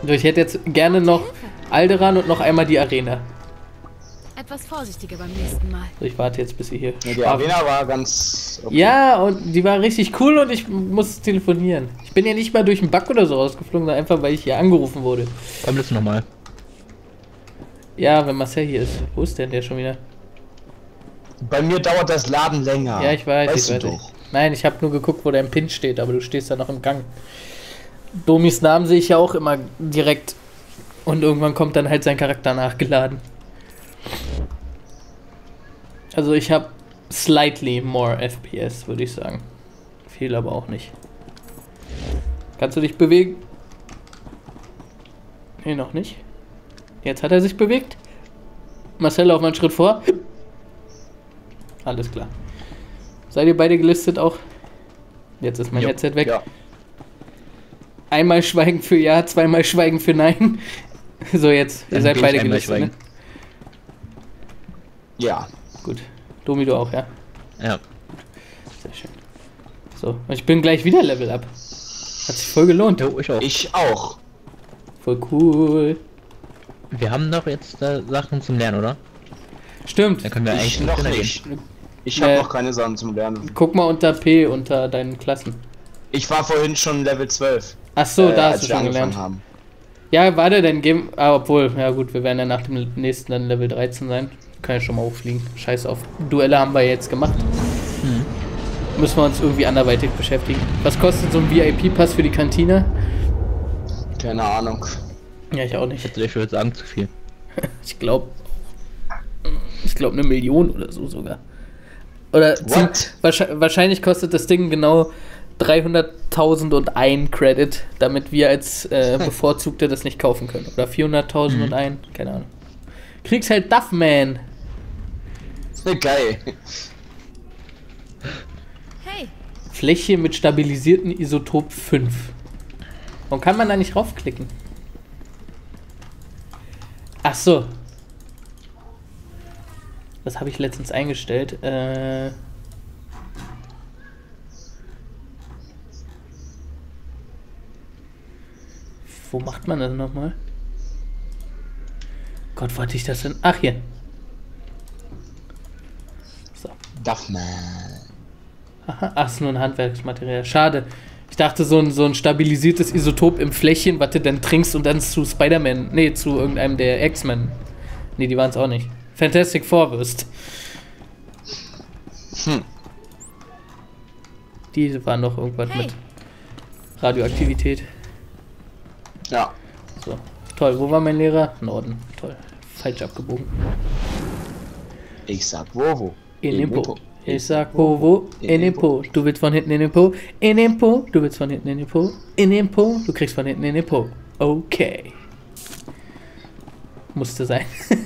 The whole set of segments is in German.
So, ich hätte jetzt gerne noch Alderan und noch einmal die Arena. Etwas vorsichtiger beim nächsten Mal. So, ich warte jetzt, bis sie hier Ja, die Arena war ganz... Okay. Ja, und die war richtig cool und ich muss telefonieren. Ich bin ja nicht mal durch den Bug oder so rausgeflogen, sondern einfach, weil ich hier angerufen wurde. Komm jetzt nochmal. Ja, wenn Marcel hier ist. Wo ist denn der schon wieder? Bei mir dauert das Laden länger. Ja, ich weiß. Weißt Ich du weiß. doch. Nein, ich habe nur geguckt, wo dein Pin steht, aber du stehst da noch im Gang. Domis Namen sehe ich ja auch immer direkt. Und irgendwann kommt dann halt sein Charakter nachgeladen. Also ich habe slightly more FPS, würde ich sagen. Viel aber auch nicht. Kannst du dich bewegen? Nee, noch nicht. Jetzt hat er sich bewegt. Marcel, auf mal einen Schritt vor. Alles klar. Seid ihr beide gelistet auch? Jetzt ist mein Headset weg. Ja. Einmal Schweigen für Ja, zweimal Schweigen für Nein. So, jetzt. Ihr Dann seid bin beide ich einmal gelistet, ne? Ja. Gut. Domi, du auch, ja? Ja. Sehr schön. So, und ich bin gleich wieder Level Up. Hat sich voll gelohnt. Jo, ich auch. Ich auch. Voll cool. Wir haben doch jetzt Sachen zum Lernen, oder? Stimmt. Dann können wir eigentlich Ich noch schneller nicht. Ich habe Äh. noch keine Sachen zum Lernen. Guck mal unter P, unter deinen Klassen. Ich war vorhin schon Level 12. Ach so, da als hast du wir schon angefangen gelernt. haben. Ja, warte, dann geben. Ah, obwohl, ja gut, wir werden ja nach dem nächsten dann Level 13 sein. Kann ja schon mal hochfliegen. Scheiß auf. Duelle haben wir jetzt gemacht. Müssen wir uns irgendwie anderweitig beschäftigen. Was kostet so ein VIP-Pass für die Kantine? Keine Ahnung. Ja, ich auch nicht. Ich würde sagen, zu viel. Ich glaube 1 Million oder so sogar. Oder What? wahrscheinlich kostet das Ding genau 300.001 Credit, damit wir als Bevorzugte das nicht kaufen können. Oder 400.001, keine Ahnung. Kriegst halt Duffman. Geil. Hey, Fläche mit stabilisierten Isotop 5. Warum kann man da nicht raufklicken? Ach so. Das habe ich letztens eingestellt. Wo macht man das nochmal? Gott, wo hatte ich das denn? Ach, hier. So. Duffman. Aha, ach, ist nur ein Handwerksmaterial. Schade. Ich dachte, so ein stabilisiertes Isotop im Fläschchen, was du dann trinkst und dann zu Spider-Man, nee, zu irgendeinem der X-Men. Nee, die waren es auch nicht. Fantastic Four wirst. Die waren noch irgendwas Hey. mit Radioaktivität. Ja. So, toll. Wo war mein Lehrer? Norden. Toll. Falsch abgebogen. Ich sag wo. In den Po. Ich sag wo, in den Po. Du willst von hinten in den Po. In den Po. Du willst von hinten in den Po. In den Po. Du kriegst von hinten in den Po. Okay. Musste sein.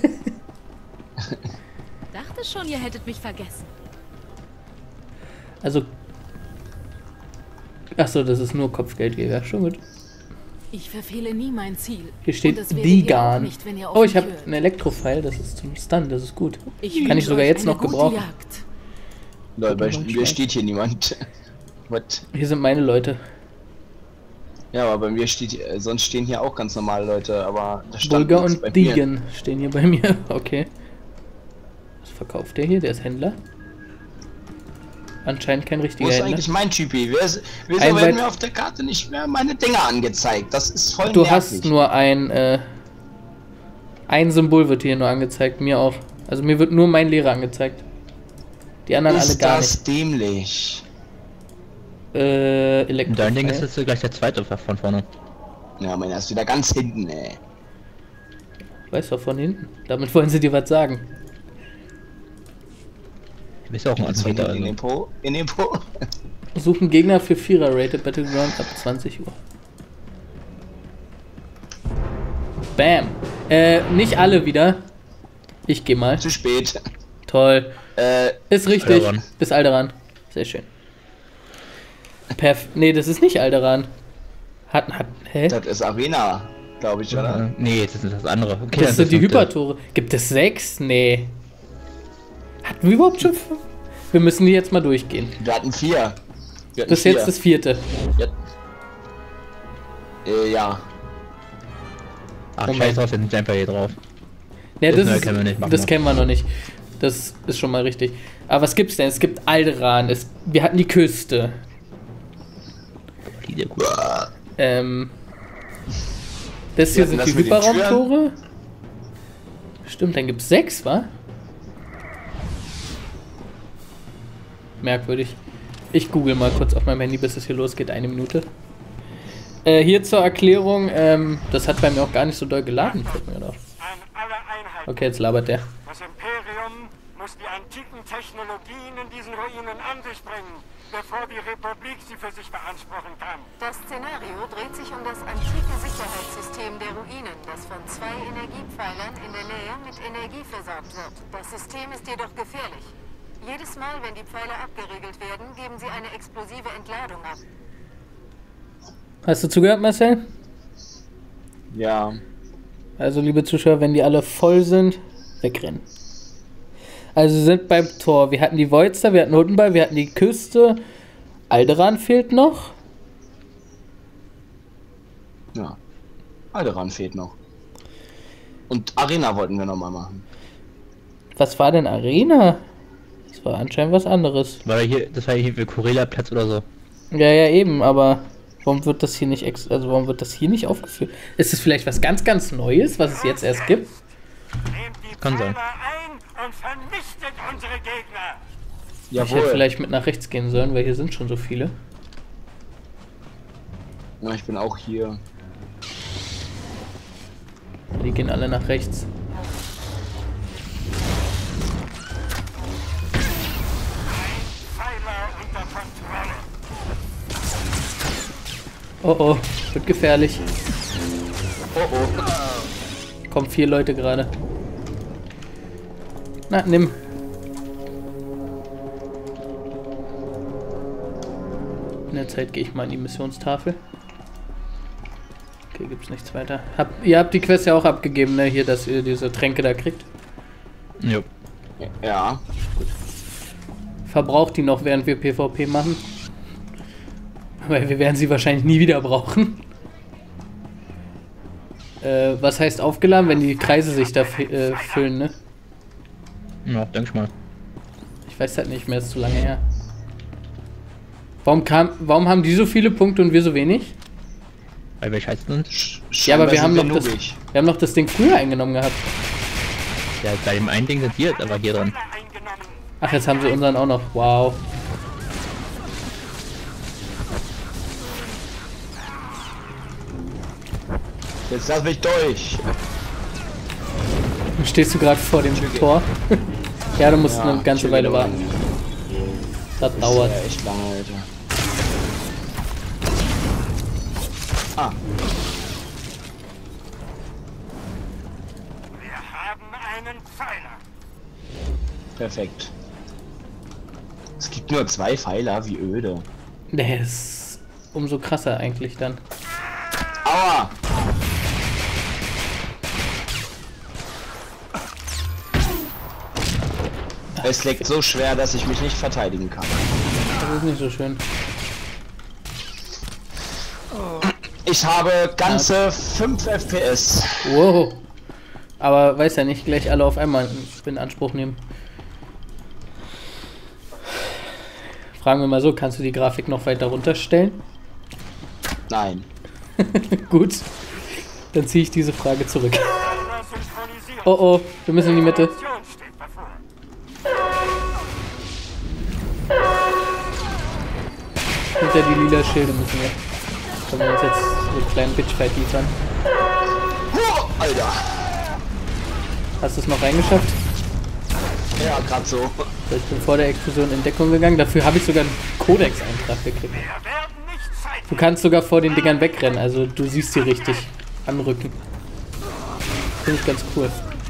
dachte schon, ihr hättet mich vergessen. Also. Achso, das ist nur Kopfgeldjäger. Schon gut. Ich verfehle nie mein Ziel. Hier steht Und das werdet ihr auch Digan. nicht, wenn ihr auf Oh, ich mich habe hört. einen Elektropfeil. Das ist zum Stun. Das ist gut. Ich Kann ich wünsche sogar euch jetzt eine noch gute gebrauchen. Jagd. Leute, bei Guck mal, mir Schwein. steht hier niemand. What? Hier sind meine Leute. Ja, aber bei mir steht, sonst stehen hier auch ganz normale Leute, aber da stand Bulgar nichts bei und mir. Deegan stehen hier bei mir. Okay. Was verkauft der hier? Der ist Händler. Anscheinend kein Wo richtiger ist Händler. eigentlich mein Typi? Wieso Ein werden weit- mir auf der Karte nicht mehr meine Dinger angezeigt? Das ist voll Du nervig. hast nur ein Symbol wird hier nur angezeigt. Mir auch. Also mir wird nur mein Lehrer angezeigt. Die anderen alle Ist gar das dämlich? nicht. Und dein Ding ist Elektro. jetzt gleich der zweite von vorne. Ja, meiner ist wieder ganz hinten, ey. Weißt du, von hinten. Damit wollen sie dir was sagen. Du bist ja auch ein Jetzt Anbieter, in den also. Po, in den Po. Suchen Gegner für 4er Rated Battleground ab 20 Uhr. Bam. Nicht alle wieder. Ich geh mal. Zu spät. Toll. Ist richtig. Alderan. Ist Alderan. Sehr schön. Nee, das ist nicht Alderan. Hä? Das ist Arena, glaube ich, oder? Nee, das ist das andere. Okay, Das sind die ist Hypertore. Gibt es 6? Nee. Hatten wir überhaupt schon 5? Wir müssen die jetzt mal durchgehen. Wir hatten 4. Wir hatten Das ist jetzt das 4. Ja. Ach, Moment. scheiß drauf, wir sind einfach hier drauf. Ja, Das das, kennen wir nicht, machen das wir. kennen wir noch nicht. Das ist schon mal richtig. Aber was gibt's denn? Es gibt Alderan, wir hatten die Küste. Die sehr gut. Das hier Wir sind hatten die das mit den Hyperraumtore. Stimmt, dann gibt's 6, wa? Merkwürdig. Ich google mal kurz auf meinem Handy, bis es hier losgeht. 1 Minute. Hier zur Erklärung, das hat bei mir auch gar nicht so doll geladen, fällt mir doch. An alle Einheiten. Okay, jetzt labert der. Das Imperium muss die antiken Technologien in diesen Ruinen an sich bringen, bevor die Republik sie für sich beanspruchen kann. Das Szenario dreht sich um das antike Sicherheitssystem der Ruinen, das von 2 Energiepfeilern in der Nähe mit Energie versorgt wird. Das System ist jedoch gefährlich. Jedes Mal, wenn die Pfeiler abgeriegelt werden, geben sie eine explosive Entladung ab. Hast du zugehört, Marcel? Ja. Also, liebe Zuschauer, wenn die alle voll sind, wegrennen. Also, wir sind beim Tor. Wir hatten die Voidster, wir hatten Hundenball, wir hatten die Küste. Alderan fehlt noch. Ja. Alderan fehlt noch. Und Arena wollten wir nochmal machen. Was war denn Arena? Das war anscheinend was anderes. Das war hier für Corella-Platz oder so. Ja, ja, eben, aber warum wird das hier nicht warum wird das hier nicht aufgeführt? Ist es vielleicht was ganz, ganz Neues, was es jetzt erst gibt? Nehmt die Kann sein. Pfeiler ein und vernichtet unsere Gegner. Ich hätte Jawohl. vielleicht mit nach rechts gehen sollen, weil hier sind schon so viele. Ja, ich bin auch hier. Die gehen alle nach rechts. Pfeiler unter Kontrolle. Oh oh, wird gefährlich. Oh oh. Kommen 4 Leute gerade. Na, nimm. In der Zeit gehe ich mal in die Missionstafel. Okay, gibt's nichts weiter. Ihr habt die Quest ja auch abgegeben, ne? Hier, dass ihr diese Tränke da kriegt. Jo. Ja. Verbraucht die noch, während wir PvP machen. Weil wir werden sie wahrscheinlich nie wieder brauchen. Was heißt aufgeladen, wenn die Kreise sich da füllen, ne? Ja, denke ich mal. Ich weiß halt nicht mehr, ist zu lange her. Warum haben die so viele Punkte und wir so wenig? Weil wir scheiße sind. Ja, aber wir haben, sind noch das, noobig. wir haben noch das Ding früher eingenommen gehabt. Ja, bei dem einen Ding sind die jetzt aber hier drin. Eingenommen. Ach, jetzt haben sie unseren auch noch. Wow. Jetzt lass mich durch. Stehst du gerade vor dem Tor? Ja, du musst Ja, eine ganze Weile warten. Das Das dauert. ist ja echt lange, Alter. Ah, Wir haben einen Pfeiler. perfekt. Es gibt nur 2 Pfeiler, wie öde. Der ist umso krasser eigentlich dann. Aua! Es liegt so schwer, dass ich mich nicht verteidigen kann. Das ist nicht so schön. Ich habe ganze 5 FPS. Wow. Aber weiß ja nicht, gleich alle auf einmal in Anspruch nehmen. Fragen wir mal so, kannst du die Grafik noch weiter runterstellen? Nein. Gut. Dann ziehe ich diese Frage zurück. Pfeiler synchronisiert. Oh oh, wir müssen in die Mitte. Mission steht bevor. Hinter die lila Schilde müssen wir. Können wir uns jetzt so einen kleinen Bitchfight liefern. Alter. Hast du es noch reingeschafft? Ja, gerade so. Ich bin vor der Explosion in Deckung gegangen. Dafür habe ich sogar einen Codex-Eintrag gekriegt. Wir werden nicht Zeit. Du kannst sogar vor den Dingern wegrennen, also du siehst sie richtig anrücken. Finde ich ganz cool.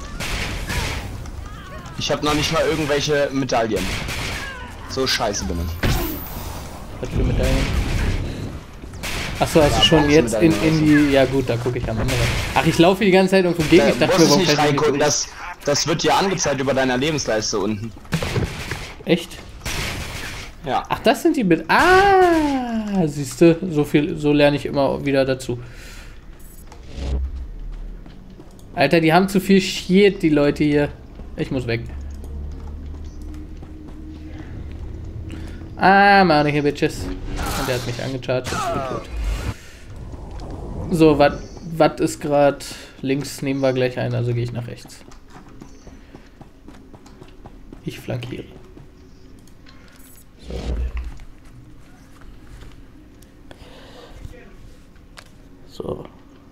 Ich habe noch nicht mal irgendwelche Medaillen. So scheiße bin ich. Was für Medaillen? Achso, hast Ja, du schon jetzt in Bronzemedaillen die... Ja gut, da gucke ich am Ende rein. Ach, ich laufe die ganze Zeit irgendwo gegen. Ich dachte mir, muss ich warum nicht kann ich reingucken, nicht... das wird dir angezeigt über deiner Lebensleiste unten. Echt? Ja. Ach, das sind die mit... Ah, siehst du, so lerne ich immer wieder dazu. Alter, die haben zu viel Shit, die Leute hier. Ich muss weg. Ah, Mann, hier, Bitches. Und der hat mich angecharged. Ich bin tot. So, was ist gerade links? Nehmen wir gleich ein, also gehe ich nach rechts. Ich flankiere. So.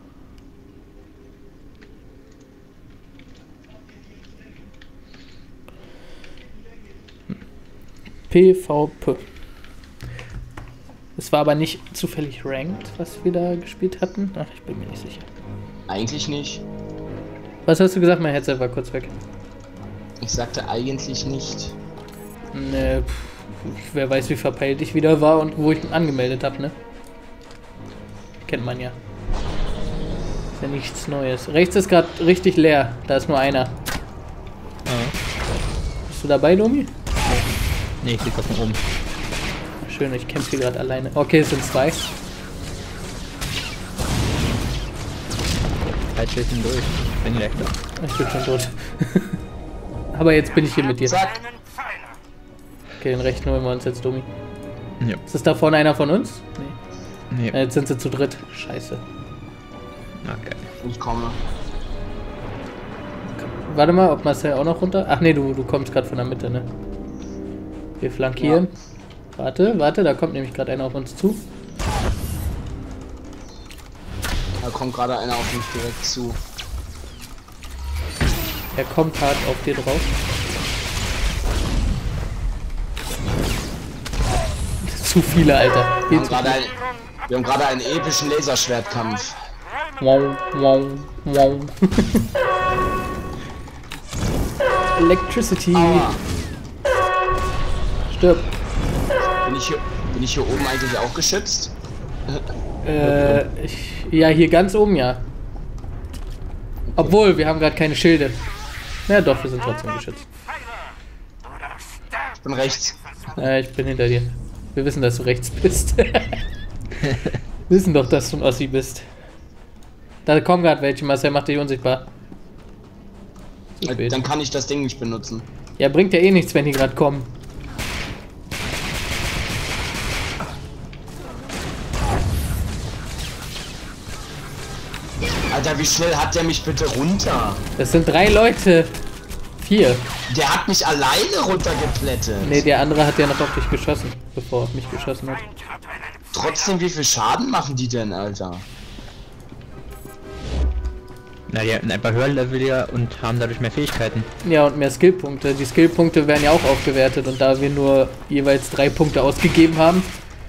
PvP. Es war aber nicht zufällig Ranked, was wir da gespielt hatten. Ach, ich bin mir nicht sicher. Eigentlich nicht. Was hast du gesagt? Mein Headset war kurz weg. Ich sagte eigentlich nicht. Ne, wer weiß, wie verpeilt ich wieder war und wo ich ihn angemeldet habe, ne? Kennt man ja. Ist ja nichts Neues. Rechts ist gerade richtig leer. Da ist nur einer. Bist du dabei, Domi? Nee, ich lieg auf dem oben. Schön, ich kämpfe hier gerade alleine. Okay, es sind zwei. Halt durch. Ich bin gleich da. Ich bin schon tot. Aber jetzt bin ich hier mit dir. Zack. Okay, den rechten holen wir uns jetzt, Domi. Ja. Ist das da vorne einer von uns? Nee. Nee. Jetzt sind sie zu dritt. Scheiße. Okay. Ich komme. Warte mal, ob Marcel auch noch runter... Ach nee, du kommst gerade von der Mitte, ne? Wir flankieren. Ja. Warte, da kommt nämlich gerade einer auf uns zu. Da kommt gerade einer auf mich direkt zu. Er kommt hart auf dir drauf. Zu viele, Alter. Wir haben gerade einen epischen Laserschwertkampf. Wow. Electricity. Aua. Stirb. Bin ich hier oben eigentlich auch geschützt? Ja, hier ganz oben, ja. Obwohl, wir haben gerade keine Schilde. Ja doch, wir sind trotzdem geschützt. Ich bin rechts. Ich bin hinter dir. Wir wissen, dass du rechts bist. Wir wissen doch, dass du ein Ossi bist. Da kommen gerade welche, Marcel macht dich unsichtbar. Zu spät. Dann kann ich das Ding nicht benutzen. Ja, bringt ja eh nichts, wenn die gerade kommen. Alter, wie schnell hat der mich bitte runter? Das sind 3 Leute. 4. Der hat mich alleine runtergeplättet. Ne, der andere hat ja noch auf dich geschossen, bevor er auf mich geschossen hat. Trotzdem, wie viel Schaden machen die denn, Alter? Na, die hatten einfach höher Level ja und haben dadurch mehr Fähigkeiten. Ja, und mehr Skillpunkte. Die Skillpunkte werden ja auch aufgewertet und da wir nur jeweils 3 Punkte ausgegeben haben,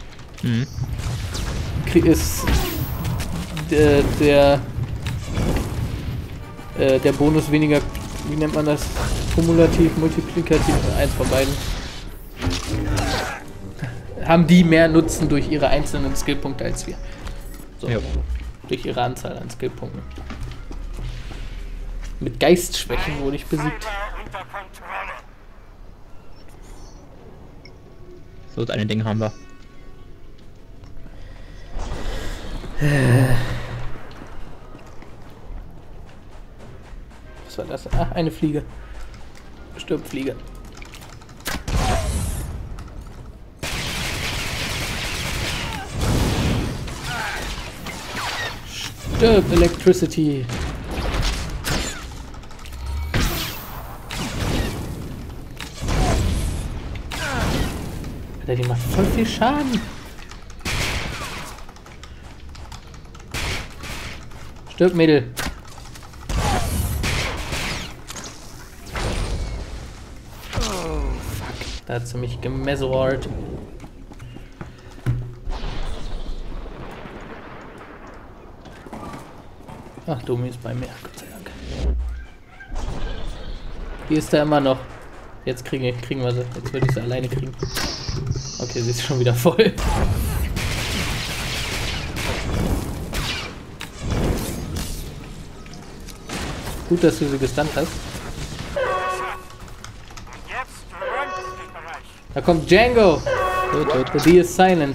ist der Bonus weniger, wie nennt man das? Kumulativ, multiplikativ, eins von beiden. Haben die mehr Nutzen durch ihre einzelnen Skillpunkte als wir. So. Ja. Durch ihre Anzahl an Skillpunkten. Mit Geistschwächen wurde ich besiegt. So, das eine Ding haben wir. Was war das? Ach, eine Fliege. Stirb, Fliege. Stirb, Electricity. Alter, die macht voll viel Schaden. Stirb, Mädel. Da hat sie mich gemessert. Ach, Domi ist bei mir, Gott sei Dank. Hier ist er immer noch. Jetzt kriegen wir sie. Jetzt würde ich sie alleine kriegen. Okay, sie ist schon wieder voll. Gut, dass du sie gestunt hast. Da kommt Django! The D is silent.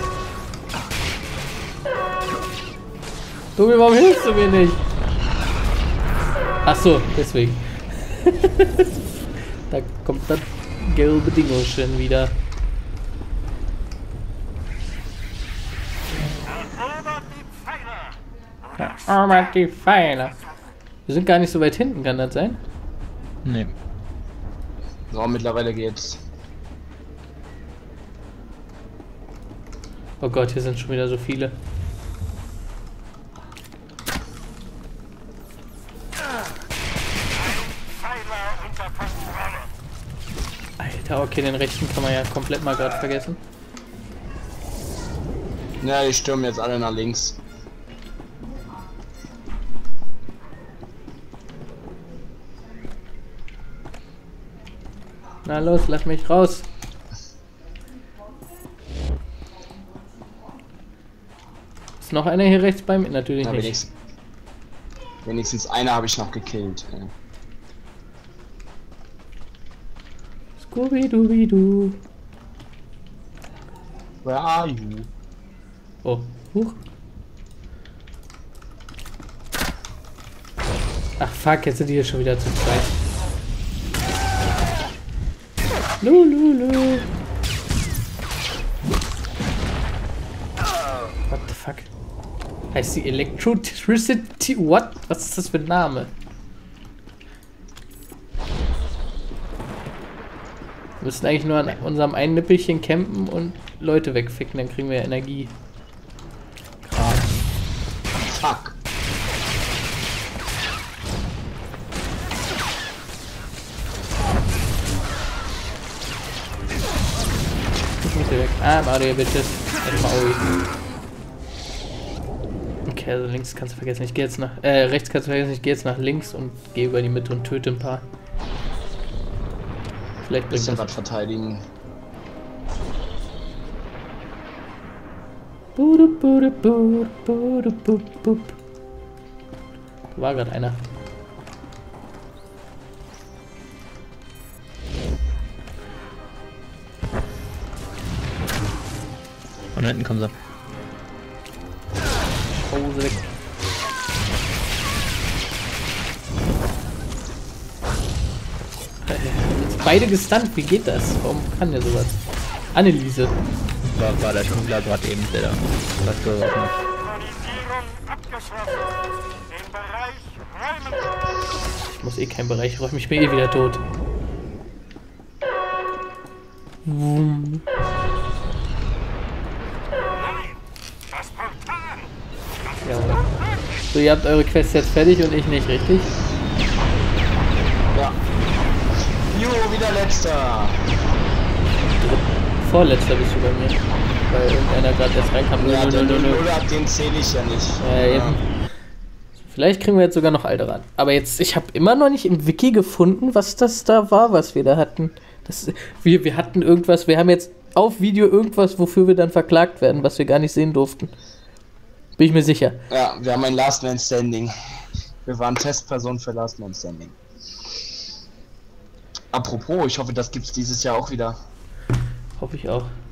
Tobi, warum hilfst du mir nicht? Ach so, deswegen. Da kommt das gelbe Ding schon wieder. Erobert die Pfeiler. Wir sind gar nicht so weit hinten, kann das sein? Nee. So, mittlerweile geht's. Oh Gott, hier sind schon wieder so viele. Alter, okay, den rechten kann man ja komplett mal gerade vergessen. Ja, die stürmen jetzt alle nach links. Na los, lass mich raus. Ist noch einer hier rechts bei mir? Natürlich Na, nicht. Wenigstens einer habe ich noch gekillt. Scooby-Dooby-Doo. Where are you? Oh, huch. Ach fuck, jetzt sind die hier schon wieder zu zweit. Lululu. What the fuck? Heißt die Electricity? What? Was ist das für ein Name? Wir müssen eigentlich nur an unserem einen Nippelchen campen und Leute wegficken, dann kriegen wir Energie. Fuck. Ich muss hier weg. Ah, Mario, bitches. Okay, also links kannst du vergessen. Ich gehe jetzt nach. Rechts kannst du vergessen. Ich gehe jetzt nach links und gehe über die Mitte und töte ein paar. Vielleicht bringt Bisschen das was verteidigen. Da war gerade einer. Von hinten kommen sie. Hose weg. Jetzt beide gestunt, wie geht das? Warum kann der sowas? Anneliese. War der Schmuggler gerade eben, der da was geworfen hat. Ich muss eh keinen Bereich räumen, ich bin eh wieder tot. Ja. So, ihr habt eure Quest jetzt fertig und ich nicht, richtig? Ja. Jo, wieder letzter. Vorletzter bist du bei mir. Weil irgendeiner gerade erst reinkam. Ja, den zähle ich ja nicht. Eben. Vielleicht kriegen wir jetzt sogar noch Alderan. Aber jetzt, ich habe immer noch nicht im Wiki gefunden, was das da war, was wir da hatten. Wir hatten irgendwas, wir haben jetzt auf Video irgendwas, wofür wir dann verklagt werden, was wir gar nicht sehen durften. Bin ich mir sicher. Ja, wir haben ein Last Man Standing. Wir waren Testperson für Last Man Standing. Apropos, ich hoffe, das gibt's dieses Jahr auch wieder. Hoffe ich auch.